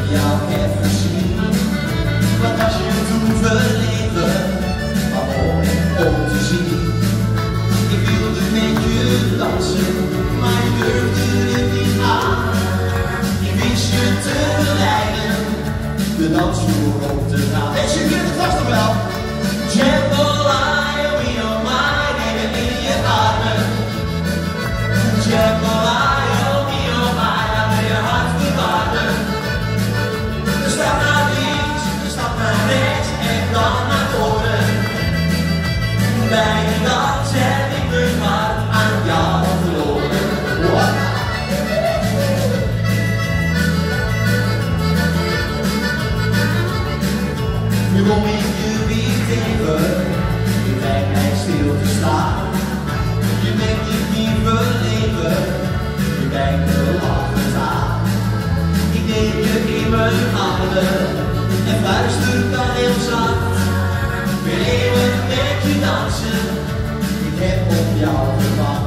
jou even zien. Wat was je toen verlegen, maar mooi om te zien. Ik wilde met je dansen, maar je durfde het niet aan. Ik wist je te verleiden, de dansvloer op te gaan. En je kunt het vast nog wel. Jambalaya, we oh my, neem het in je armen. Jambalaya, we oh my, laat me je hart bewaren. Een stap naar links, een stap naar rechts en dan naar voren. Bij die dans heb ik mijn hart aan jou verloren. What? Nu kom ik je weer tegen, je lijkt mij stil te staan. Je bent niet verlegen, je kijkt me lachend aan. Ik neem je in mijn armen en fluister dan heel zacht. Ik wil eeuwig met je dansen, ik heb op jou gewacht.